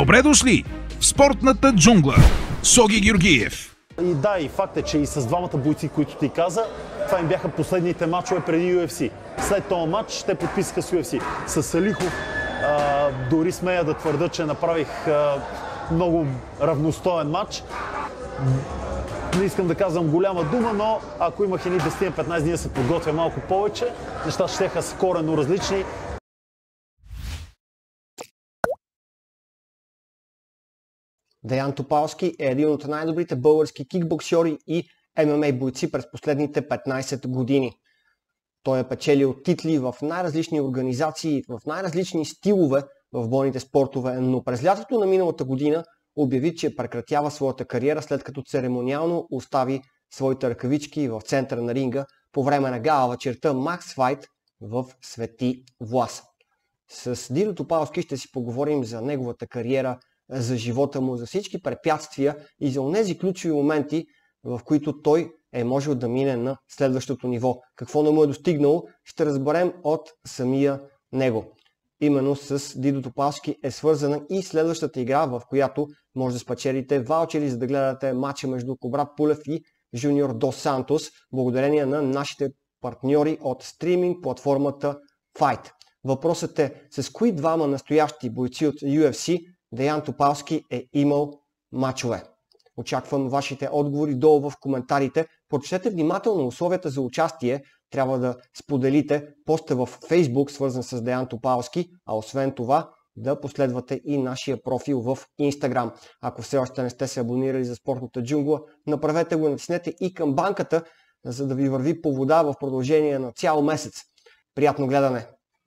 Добре дошли в спортната джунгла с Оги Георгиев. И да, и факт е, че и с двамата бойци, които ти каза, това им бяха последните матчове преди UFC. След този матч те подписаха с UFC. С Салихов дори смея да твърда, че направих много равностоен матч. Не искам да казвам голяма дума, но ако имах едни 10-15 дни да се подготвя малко повече, нещата щеха са коренно различни. Деян Топалски е един от най-добрите български кикбоксьори и ММА бойци през последните 15 години. Той е печелил титли в най-различни организации, в най-различни стилове в бойните спортове, но през лятото на миналата година обяви, че прекратява своята кариера, след като церемониално остави своите ръкавички в центъра на ринга по време на гала вечерта Max Fight в Свети Влас. С Дидо Топалски ще си поговорим за неговата кариера, за живота му, за всички препятствия и за онези ключови моменти, в които той е можел да мине на следващото ниво. Какво не му е достигнало, ще разберем от самия него. Именно с Дидо Топалски е свързана и следващата игра, в която може да спечелите ваучери, за да гледате матча между Кобрат Пулев и Жуниор Дос Сантос, благодарение на нашите партньори от стриминг платформата Fight. Въпросът е с кои двама настоящи бойци от UFC Деян Топалски е имал мачове. Очаквам вашите отговори долу в коментарите. Прочетете внимателно условията за участие. Трябва да споделите поста в Facebook, свързан с Деян Топалски, а освен това да последвате и нашия профил в Instagram. Ако все още не сте се абонирали за спортната джунгла, направете го, натиснете и камбанката, за да ви върви по вода в продължение на цял месец. Приятно гледане!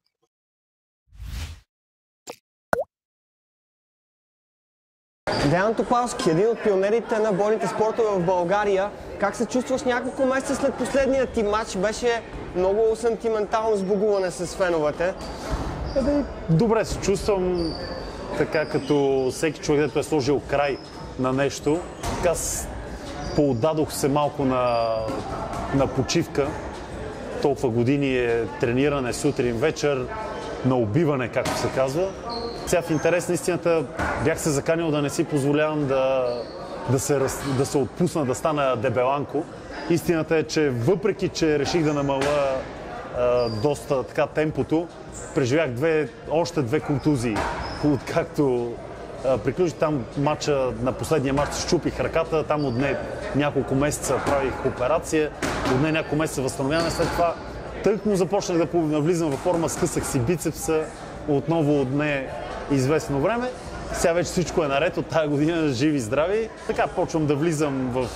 Деян Топалски, един от пионерите на бойните спортове в България. Как се чувстваш няколко месеца след последния ти матч? Беше много сантиментално сбогуване с феновете. Добре се чувствам, така като всеки човек, който е сложил край на нещо. Така поотдадох се малко на почивка. Толкова години е трениране сутрин, вечер, на убиване, както се казва. Сега в интерес на истината бях се заканил да не си позволявам да се отпусна, да стана дебеланко. Истината е, че въпреки, че реших да намаля доста така темпото, преживях още две контузии. Откакто приключи там на последния матч, счупих ръката, там отне няколко месеца правих операция, отне няколко месеца възстановяване, след това тъкмо започнах да навлизам във форма, скъсах си бицепса, отново отне известно време. Сега вече всичко е наред от тази година, живи и здрави. Така почвам да влизам в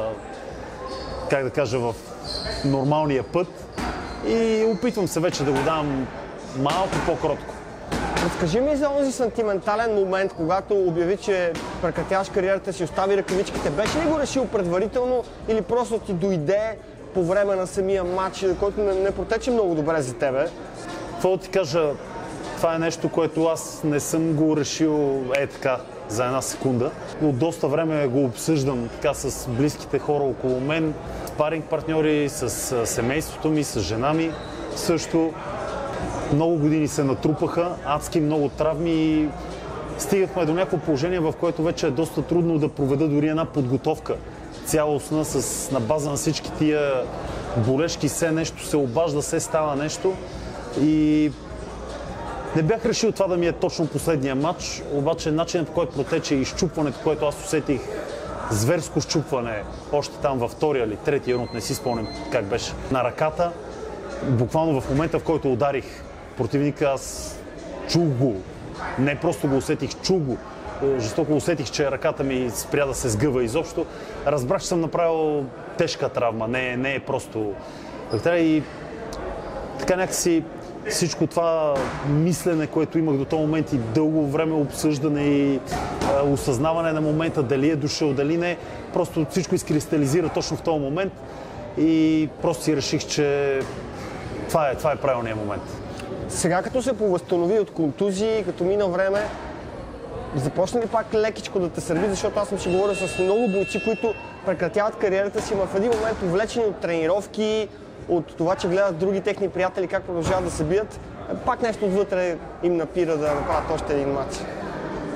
нормалния път и опитвам се вече да го дам малко по-кротко. Разкажи ми за този сантиментален момент, когато обяви, че прекратяваш кариерата си, остави ръкавичките. Беше ли го решил предварително или просто ти дойде по време на самия матч, който не протече много добре за тебе? Какво ти кажа? Това е нещо, което аз не съм го решил така за една секунда. От доста време го обсъждам така с близките хора около мен, спаринг партньори, с семейството ми, с жена ми също. Много години се натрупаха, адски много травми и стигахме до някакво положение, в което вече е доста трудно да проведа дори една подготовка цялостна на база на всички тия болешки, все нещо се обажда, все става нещо и не бях решил това да ми е точно последния матч, обаче начинът, по който протече и изчупването, което аз усетих, зверско щупване, още там във втория или третия рунд, не си спомням как беше, на ръката. Буквално в момента, в който ударих противника, аз чух го, не просто го усетих, чух го. Жестоко усетих, че ръката ми спря да се сгъва изобщо. Разбрах, че съм направил тежка травма, не е просто. И така някакси всичко това мислене, което имах до този момент и дълго време обсъждане и осъзнаване на момента, дали е дошъл, дали не, просто всичко изкристализира точно в този момент и просто си реших, че това е правилният момент. Сега като се повъзстанови от контузии, като мина време, започна ли пак лекичко да те сърби, защото аз съм си говорил с много бойци, които прекратяват кариерата си, но в един момент увлечени от тренировки, от това, че гледат други техни приятели как продължават да се бият, пак нещо отвътре им напира да направят още един матч.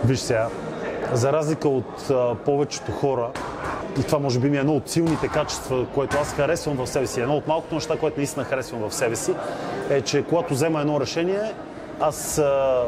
Виж сега, за разлика от повечето хора, и това може би ми е едно от силните качества, което аз харесвам в себе си, едно от малкото неща, което наистина харесвам в себе си, е, че когато взема едно решение, аз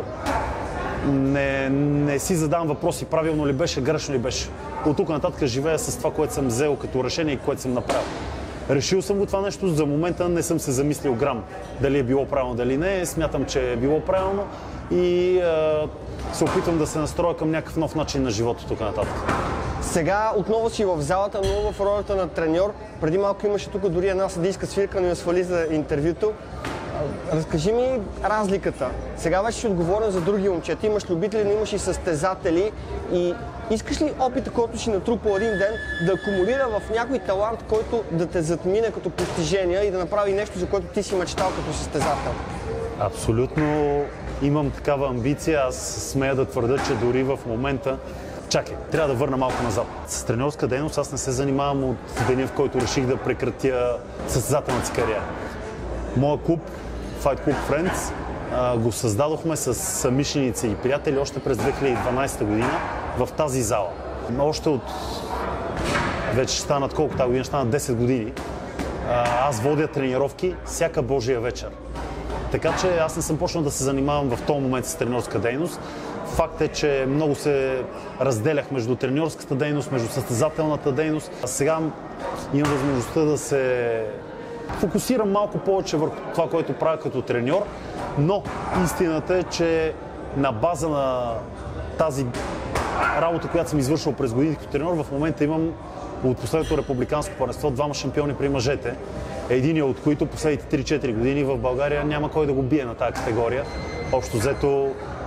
не си задавам въпроси правилно ли беше, грешно ли беше. От тук нататък живея с това, което съм взел като решение и което съм направил. Решил съм го това нещо, за момента не съм се замислил грам дали е било правилно, дали не, смятам, че е било правилно и се опитвам да се настроя към някакъв нов начин на живота тук нататък. Сега отново си в залата, но в ролята на треньор. Преди малко имаше тук дори една съдийска свирка, но я свали за интервюто. Разкажи ми разликата. Сега вече си отговорен за други момчета. Имаш любители, но имаш и състезатели. И искаш ли опита, който си натрупал един ден, да акумулира в някой талант, който да те затмине като постижения и да направи нещо, за което ти си мечтал като състезател? Абсолютно имам такава амбиция. Аз смея да твърда, че дори в момента... Чакай, трябва да върна малко назад. С треньорска дейност аз не се занимавам от деня, в който реших да прекратя състезателната си кариера. Моя клуб, Fight Club Friends, го създадохме с съмишленици и приятели още през 2012 година в тази зала. Още от... вече станат колко тази година? Станат 10 години. Аз водя тренировки всяка Божия вечер. Така че аз не съм почнал да се занимавам в този момент с треньорска дейност. Факт е, че много се разделях между треньорската дейност, между състезателната дейност. А сега имам възможността да се фокусирам малко повече върху това, което правя като треньор, но истината е, че на база на тази работа, която съм извършил през години като треньор, в момента имам от последното републиканско първенство двама шампиони при мъжете. Единият от които последните 3-4 години в България няма кой да го бие на тази категория. Общо взето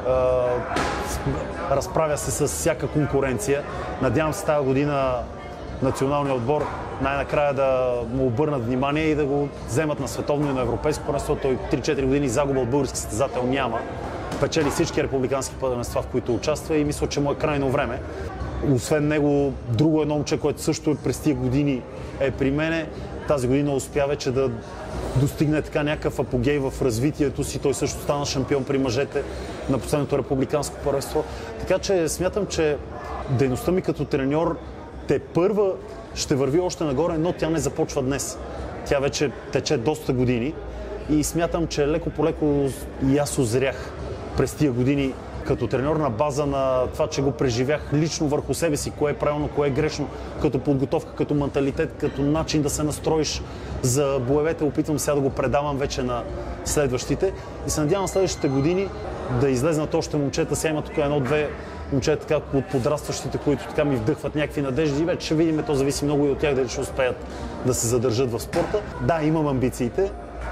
разправя се с всяка конкуренция. Надявам се тази година националният отбор най-накрая да му обърнат внимание и да го вземат на световно и на европейско първенство. Той 3-4 години загуба от български състезател няма. Печели всички републикански първенства, в които участва и мисля, че му е крайно време. Освен него, друго едно момче, което също през тия години е при мене, тази година успя вече да достигне така някакъв апогей в развитието си. Той също стана шампион при мъжете на последното републиканско първенство. Така че смятам, че дейността ми като треньор тепърва ще върви още нагоре, но тя не започва днес. Тя вече тече доста години и смятам, че леко по леко и аз озрях през тия години като треньор на база на това, че го преживях лично върху себе си, кое е правилно, кое е грешно, като подготовка, като менталитет, като начин да се настроиш за боевете. Опитвам сега да го предавам вече на следващите и се надявам следващите години да излезнат още момчета. Сега има тук едно-две момчета така от подрастващите, които така ми вдъхват някакви надежди и вече ще видим, то зависи много и от тях дали ще успеят да се задържат в спорта. Да, имам амбициите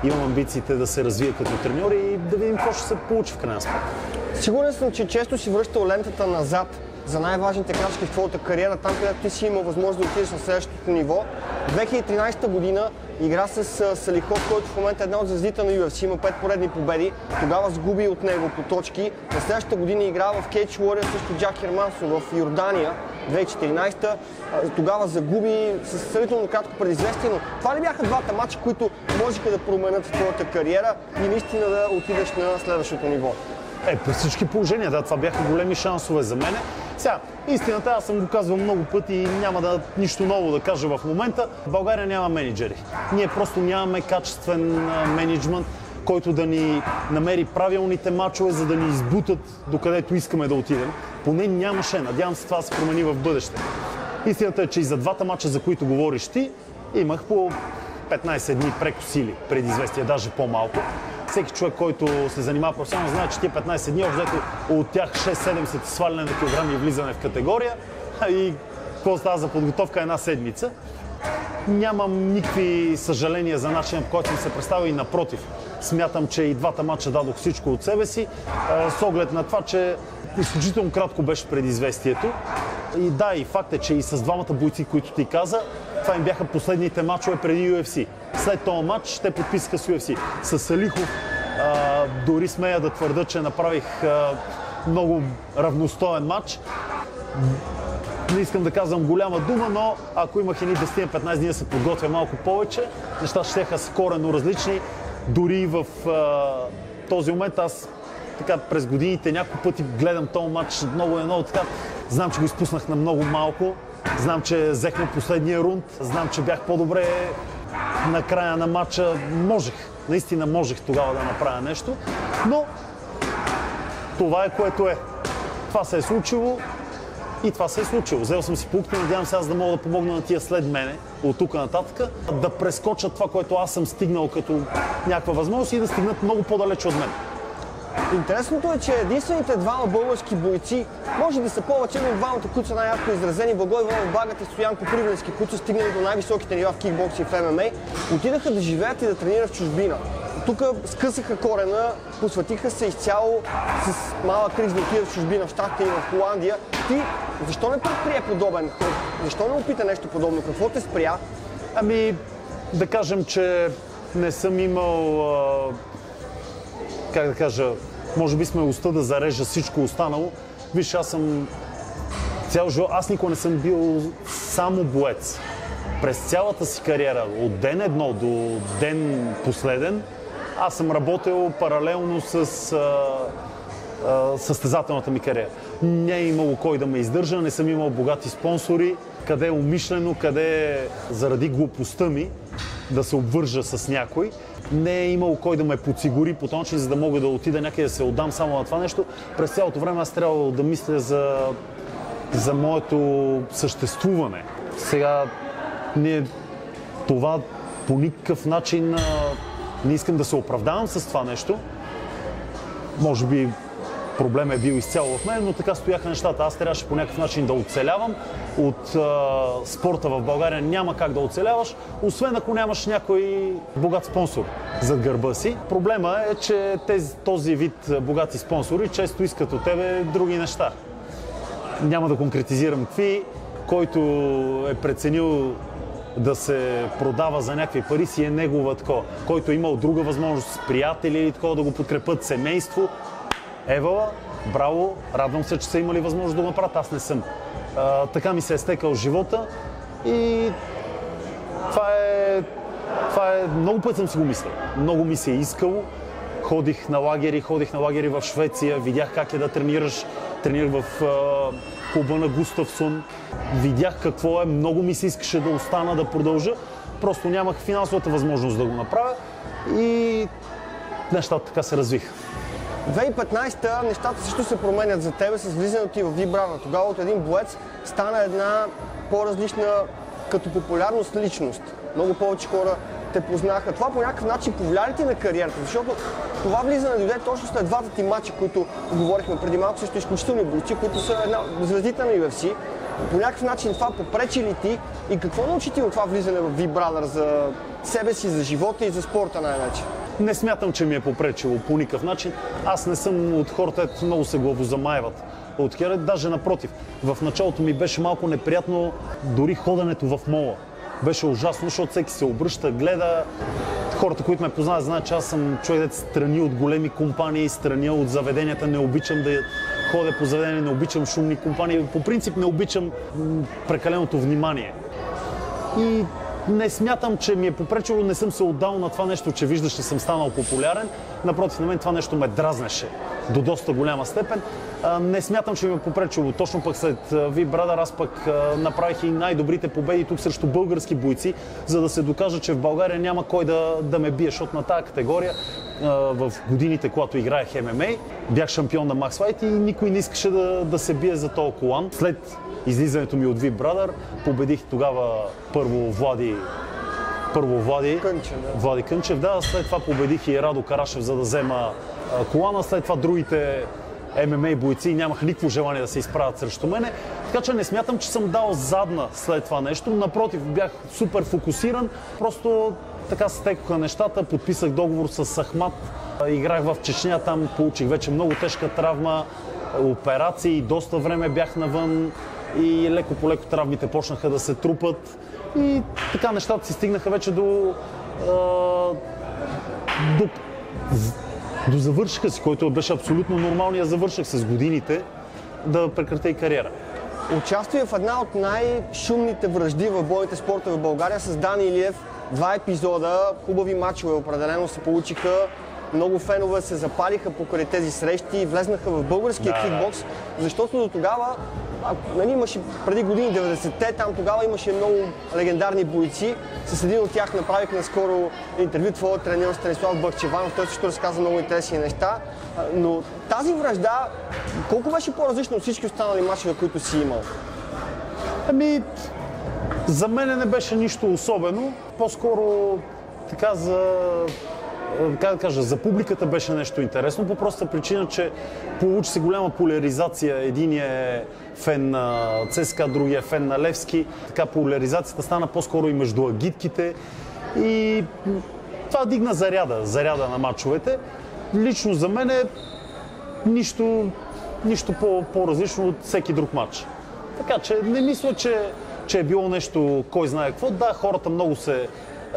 да се развия като треньор и да видим какво ще се получи в крайна сметка. Сигурен съм, че често си връщал лентата назад за най-важните крачки в твоята кариера, там където ти си имал възможност да отидеш на следващото ниво. 2013 година игра с Салихов, който в момента е една от звездите на UFC, има 5 поредни победи. Тогава сгуби от него по точки. На следващата година игра в Кейдж Warrior срещу Джак Хермансо в Йордания, 2014. Тогава загуби с сравнително кратко предизвестие, но това ли бяха двата мача, които можеха да променят твоята кариера и наистина да отидеш на следващото ниво? При всички положения, да, това бяха големи шансове за мене. Сега, истината, аз съм го казвал много пъти и няма нищо ново да кажа в момента. В България няма мениджъри. Ние просто нямаме качествен мениджмънт, който да ни намери правилните мачове, за да ни избутат докъдето искаме да отидем. Поне нямаше. Надявам се това да се промени в бъдеще. Истината е, че и за двата мача, за които говориш ти, имах по 15 дни прекосили предизвестия, даже по-малко. Всеки човек, който се занимава професионално, знае, че тия 15 дни, общо от тях 6-7 са сваляне на килограми и влизане в категория. И какво става за подготовка една седмица. Нямам никакви съжаления за начина, по който съм се представил и напротив. Смятам, че и двата матча дадох всичко от себе си, с оглед на това, че изключително кратко беше предизвестието. И да, и факт е, че и с двамата бойци, които ти каза, това им бяха последните матчове преди UFC. След този матч те подписаха с UFC. С Салихов дори смея да твърда, че направих много равностоен матч. Не искам да казвам голяма дума, но ако имах едни 10-15 дни да се подготвя малко повече, нещата щеха са коренно различни. Дори в този момент аз така през годините няколко пъти гледам този матч много така. Знам, че го изпуснах на много малко. Знам, че взехме последния рунд. Знам, че бях по-добре на края на матча. Наистина можех тогава да направя нещо. Но това е което е. Това се е случило и това се е случило. Взел съм си поуките, надявам се аз да мога да помогна на тия след мене, от тук нататък, да прескочат това, което аз съм стигнал като някаква възможност и да стигнат много по-далеч от мен. Интересното е, че единствените двама български бойци, може да са повече, но двамата, които са най-ярко изразени, Благой Иванов Багът и Стоян Копривленски, които са стигнали до най-високите нива в кикбокс и в ММА, отидаха да живеят и да тренират в чужбина. Тук скъсаха корена, посветиха се изцяло с малък риск да отидат в чужбина, в Щатите и в Холандия. Ти защо не предприе подобен ход? Защо не опита нещо подобно? Какво те спря? Ами, да кажем, че не съм имал, как да кажа, може би смелостта да зарежа всичко останало. Виж, аз съм цял живот, аз никога не съм бил само боец. През цялата си кариера, от ден едно до ден последен, аз съм работил паралелно с състезателната ми кариера. Не е имало кой да ме издържа, не съм имал богати спонсори, къде е умишлено, къде е заради глупостта ми да се обвържа с някой. Не е имало кой да ме подсигури по този начин, за да мога да отида някъде да се отдам само на това нещо. През цялото време аз трябва да мисля за моето съществуване. Сега това по никакъв начин не искам да се оправдавам с това нещо. Може би проблемът е бил изцяло в мен, но така стояха нещата. Аз трябваше по някакъв начин да оцелявам. От спорта в България няма как да оцеляваш, освен ако нямаш някой богат спонсор зад гърба си. Проблема е, че този вид богати спонсори често искат от тебе други неща. Няма да конкретизирам какви, който е преценил да се продава за някакви пари, си е негова такова. Който е имал друга възможност с приятели или такова да го подкрепят, семейство. Евала, браво, радвам се, че са имали възможност да го направят, аз не съм. Така ми се е стекал живота и това е много път съм си го мислил. Много ми се е искало. Ходих на лагери в Швеция, видях как е да тренираш. Тренирах в клуба на Густавсон. Видях какво е, много ми се искаше да остана, да продължа. Просто нямах финансовата възможност да го направя и нещата така се развиха. 2015-та нещата също се променят за тебе с влизането ти в V-Brother. Тогава от един боец стана една по-различна като популярност личност. Много повече хора те познаха. Това по някакъв начин повлия ли ти на кариерата? Защото това влизане дойде точно след двата ти матча, които говорихме преди малко, също изключителни бойци, които са звездите на UFC. По някакъв начин това попречи ли ти и какво научи ти от това влизане в V-Brother за себе си, за живота и за спорта най-вече? Не смятам, че ми е попречило по никакъв начин. Аз не съм от хората, много се главозамайват от хера. Даже напротив, в началото ми беше малко неприятно дори ходенето в мола. Беше ужасно, защото всеки се обръща, гледа. Хората, които ме познават, знаят, че аз съм човек, да страни от големи компании, страни от заведенията. Не обичам да ходя по заведения, не обичам шумни компании. По принцип не обичам прекаленото внимание. И не смятам, че ми е попречило, не съм се отдал на това нещо, че виждаш, че съм станал популярен. Напротив, на мен това нещо ме дразнеше до доста голяма степен. Не смятам, че ми е попречило. Точно пък след V-Brother аз пък направих и най-добрите победи тук срещу български бойци, за да се докажа, че в България няма кой да ме бие, защото на тази категория в годините, когато играех ММА, бях шампион на Max Fight и никой не искаше да се бие за този колан. След излизането ми от V-Brother победих тогава първо Влади Кънчев, да, след това победих и Радо Карашев, за да взема колана, след това другите ММА бойци нямах никакво желание да се изправят срещу мене, така че не смятам, че съм дал задна след това нещо, напротив, бях супер фокусиран, просто така стекоха нещата, подписах договор с Ахмат, играх в Чечня, там получих вече много тежка травма, операции, доста време бях навън и леко по леко травмите почнаха да се трупат и така нещата си стигнаха вече до завършиха си, който беше абсолютно нормално. Я завърших с годините да прекратя и кариера. Участвие в една от най-шумните вражди в бойните спорта в България с Дани Илиев. 2 епизода, хубави мачове определено се получиха. много фенове се запалиха покрай тези срещи и влезнаха в българския кикбокс, защото до тогава, нали, имаше преди години, 90-те, там тогава имаше много легендарни бойци. С един от тях направих наскоро интервю твоя треньор Станислав Бахчеванов, той също разказа много интересни неща. Но тази вражда, колко беше по-различна от всички останали мачове, които си имал? Ами, за мен не беше нищо особено. По-скоро така за публиката беше нещо интересно, по простата причина, че получи се голяма поляризация. Единият е фен на ЦСКА, другия е фен на Левски. Така поляризацията стана по-скоро и между агитките и това дигна заряда на мачовете. Лично за мен е нищо по-различно от всеки друг матч. Така че не мисля, че е било нещо кой знае какво. Да, хората много се,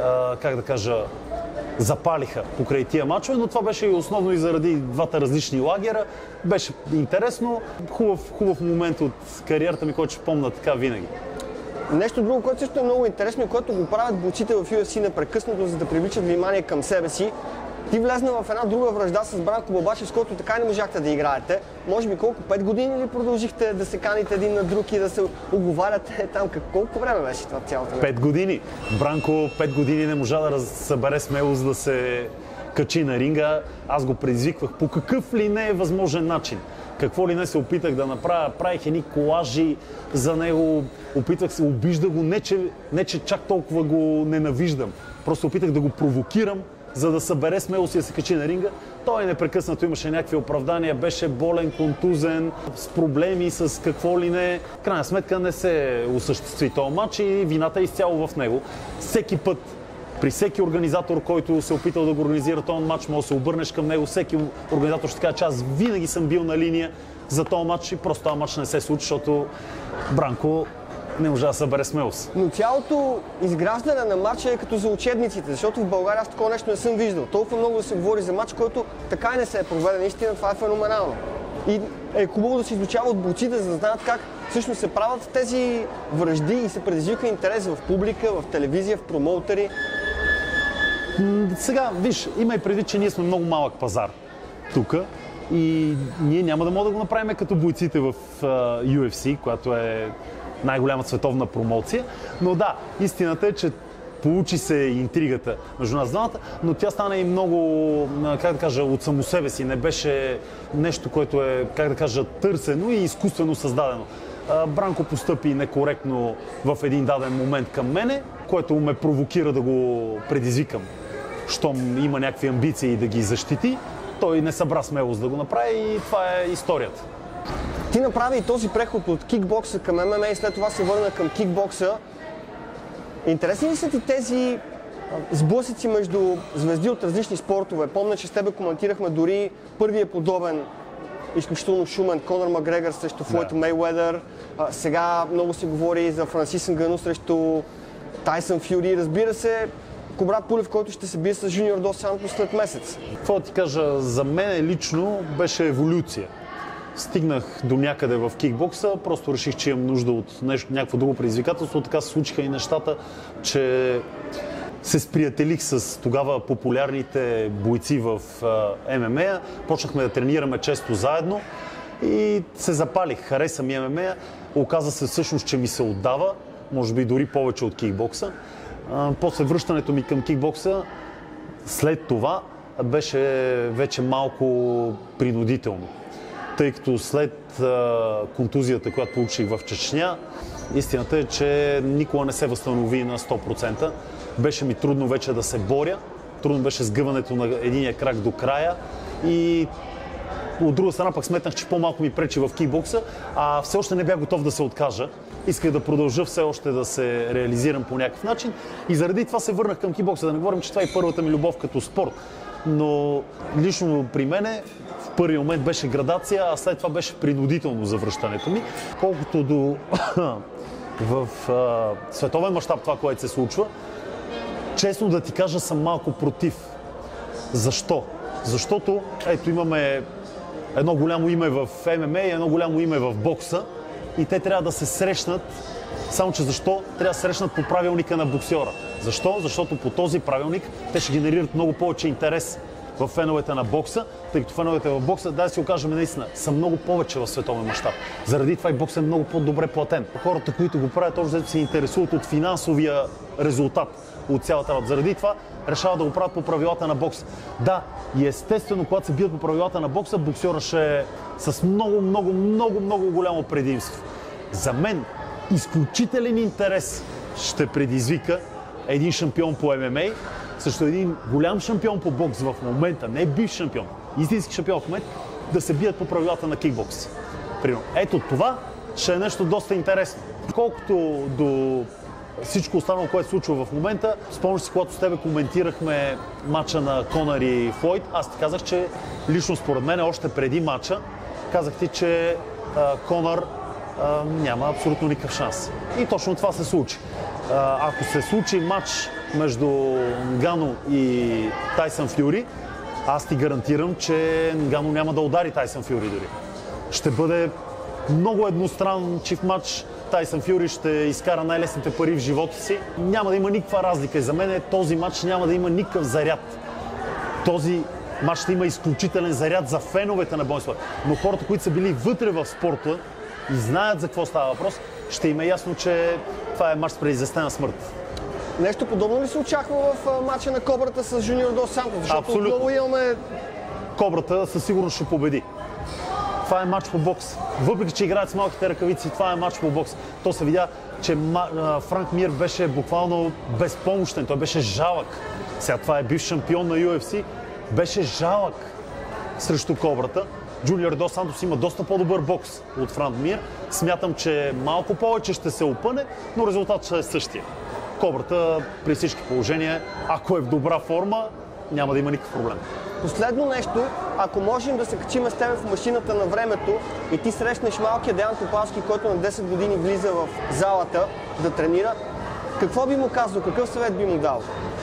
запалиха покрай тия мачове, но това беше и основно и заради двата различни лагера. Беше интересно, хубав момент от кариерата ми, който ще помня така винаги. Нещо друго, което също е много интересно и което го правят бойците в UFC непрекъснато, за да привличат внимание към себе си. Ти влезна в една друга вражда с Бранко Балбачев, с който така не можахте да играете. Може би колко, 5 години ли продължихте да се каните един на друг и да се оговаряте там? Колко време беше това цялото? 5 години. Бранко 5 години не можа да събере смелост да се качи на ринга. Аз го предизвиквах по какъв ли не е възможен начин. Какво ли не се опитах да направя, правих едни колажи за него, опитвах се, обижда го, не че чак толкова го ненавиждам. Просто опитах да го провокирам, за да събере смелост и да се качи на ринга. Той непрекъснато имаше някакви оправдания, беше болен, контузен, с проблеми, с какво ли не. В крайна сметка не се осъществи този матч и вината е изцяло в него. Всеки път, при всеки организатор, който се опитал да го организира този матч, може да се обърнеш към него, всеки организатор ще каже, че аз винаги съм бил на линия за този матч и просто този матч не се случи, защото Бранко не можа да събере смелост. Но цялото изграждане на матча е като за учебниците, защото в България аз такова нещо не съм виждал. Толкова много да се говори за матч, който така и не се е проведен. Наистина това е феноменално. И е хубаво да се изучава от бойците, за да знаят как всъщност се правят тези вражди и се предизвика интерес в публика, в телевизия, в промоутери. Сега, виж, има и преди, че ние сме много малък пазар тук и ние няма да можем да го направим като бойците в UFC, която е най-голяма световна промоция. Но да, истината е, че получи се интригата между нас двамата, но тя стана и много, от само себе си. Не беше нещо, което е, търсено и изкуствено създадено. Бранко постъпи некоректно в един даден момент към мене, което ме провокира да го предизвикам. Щом има някакви амбиции да ги защити, той не събра смелост да го направи и това е историята. Ти направи и този преход от кикбокса към ММА и след това се върна към кикбокса. Интересни ли са ти тези сблъсъци между звезди от различни спортове? Помня, че с тебе коментирахме дори първия подобен, изключително шумен Конор Макгрегор срещу Флойд Мейуедър. Сега много се говори за Франсис Нгану срещу Тайсън Фюри. Разбира се, Кобрат Пулев, който ще се бие с Жуниор Дос Сантос след месец. Какво ти кажа, за мен лично беше еволюция. Стигнах до някъде в кикбокса, просто реших, че имам нужда от някакво друго предизвикателство. Така се случиха и нещата, че се сприятелих с тогава популярните бойци в ММА. Почнахме да тренираме често заедно и се запалих. Хареса ми ММА. Оказа се всъщност, че ми се отдава, може би дори повече от кикбокса. После връщането ми към кикбокса, след това беше вече малко принудително. Тъй като след контузията, която получих в Чечня, истината е, че никога не се възстанови на 100%. Беше ми трудно вече да се боря, трудно беше сгъването на единия крак до края и от друга страна пък сметнах, че по-малко ми пречи в кикбокса, а все още не бях готов да се откажа. Исках да продължа все още да се реализирам по някакъв начин и заради това се върнах към кикбокса. Да не говорим, че това е първата ми любов като спорт. Но лично при мене в първи момент беше градация, а след това беше принудително завръщането ми. Колкото до в световен мащаб това, което се случва, честно да ти кажа, съм малко против. Защо? Защото ето имаме едно голямо име в ММА и едно голямо име в бокса и те трябва да се срещнат. Само че защо? Трябва да се срещнат по правилника на боксьора. Защо? Защото по този правилник те ще генерират много повече интерес в феновете на бокса, тъй като феновете в бокса, да си го кажем наистина, са много повече в световен мащаб. Заради това и боксът е много по-добре платен. Хората, които го правят, още се интересуват от финансовия резултат от цялата работа. Заради това решават да го правят по правилата на бокса. Да, и естествено, когато се бият по правилата на бокса, боксера ще е с много голямо предимство. За мен изключителен интерес ще предизвика един шампион по ММА срещу един голям шампион по бокс в момента, не бивш шампион, истински шампион в момента, да се бият по правилата на кикбокс. Примерно. Ето това ще е нещо доста интересно. Колкото до всичко останало, което се случва в момента, спомняш си, когато с тебе коментирахме матча на Конър и Флойд, аз ти казах, че лично според мен, още преди матча, казах ти, че Конър няма абсолютно никакъв шанс. И точно това се случи. Ако се случи матч между Нгану и Тайсън Фюри, аз ти гарантирам, че Нгану няма да удари Тайсън Фюри дори. Ще бъде много едностранен чифт матч. Тайсън Фюри ще изкара най-лесните пари в живота си. Няма да има никаква разлика. И за мен този матч няма да има никакъв заряд. Този матч ще има изключителен заряд за феновете на бойния спорт. Но хората, които са били вътре в спорта и знаят за какво става въпрос, ще им е ясно, че това е матч с предизвестена смърт. Нещо подобно ли се очаква в матча на Кобрата с Жуниор Дос Сантос? Защото абсолютно. Отново имаме... Кобрата със сигурност ще победи. Това е матч по бокс. Въпреки че играят с малките ръкавици, това е матч по бокс. То се видя, че Франк Мир беше буквално безпомощен. Той беше жалък. Сега това е бивш шампион на UFC. Беше жалък срещу Кобрата. Джуниор Дос Сантос има доста по-добър бокс от Франк Мир. Смятам, че малко повече ще се опъне, но резултатът ще е същия. Кобрата при всички положения, ако е в добра форма, няма да има никакъв проблем. Последно нещо, ако можем да се качим с теб в машината на времето и ти срещнеш малкия Деян Топалски, който на 10 години влиза в залата да тренира, какво би му казал, какъв съвет би му дал?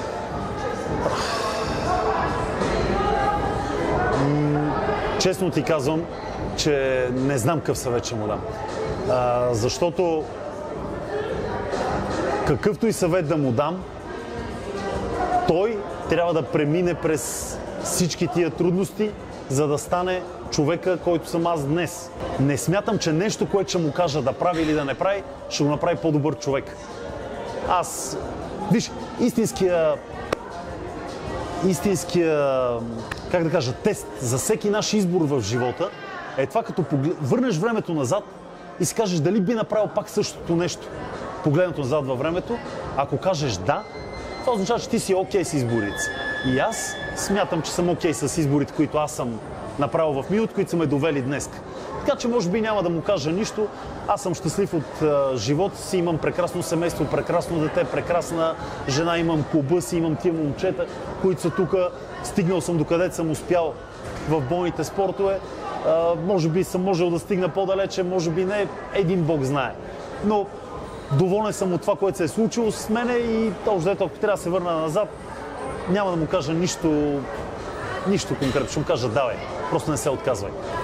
Честно ти казвам, че не знам какъв съвет ще му дам. Защото какъвто и съвет да му дам, той трябва да премине през всички тия трудности, за да стане човека, който съм аз днес. Не смятам, че нещо, което ще му кажа да прави или да не прави, ще го направи по-добър човек. Виж, истинския, как да кажа, тест за всеки наш избор в живота е това, като върнеш времето назад и си кажеш дали би направил пак същото нещо, погледнато назад във времето. Ако кажеш да, това означава, че ти си окей с изборите. И аз смятам, че съм окей с изборите, които аз съм направил в миналото, които са ме довели днес. Така че може би няма да му кажа нищо. Аз съм щастлив от живота си, имам прекрасно семейство, прекрасно дете, прекрасна жена, имам клуба си, имам тия момчета, които са тук. Стигнал съм докъдето съм успял в бойните спортове. Може би съм можел да стигна по-далече, може би не, един Бог знае. Но доволен съм от това, което се е случило с мене и още ако трябва да се върна назад, няма да му кажа нищо конкретно. Ще му кажа давай, просто не се отказвай.